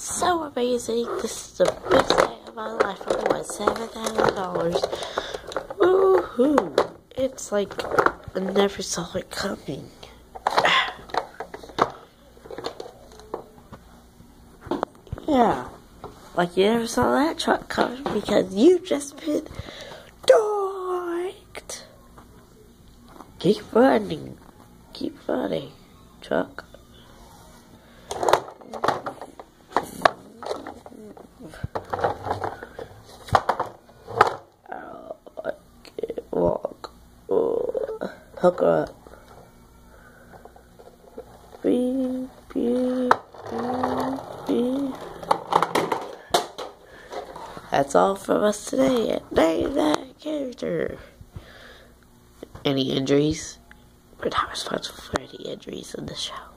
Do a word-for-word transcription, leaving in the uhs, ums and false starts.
so amazing. This is the best day of my life. I won seven thousand dollars. Woohoo! It's like I never saw it coming. Yeah, like you never saw that truck coming because you just been doinked. Keep running. Keep running, truck. Oh, I can't walk. Oh, hook her up. Beep, beep, beep, beep. That's all from us today at Name That Character. Any injuries? We're not responsible for any injuries in the show.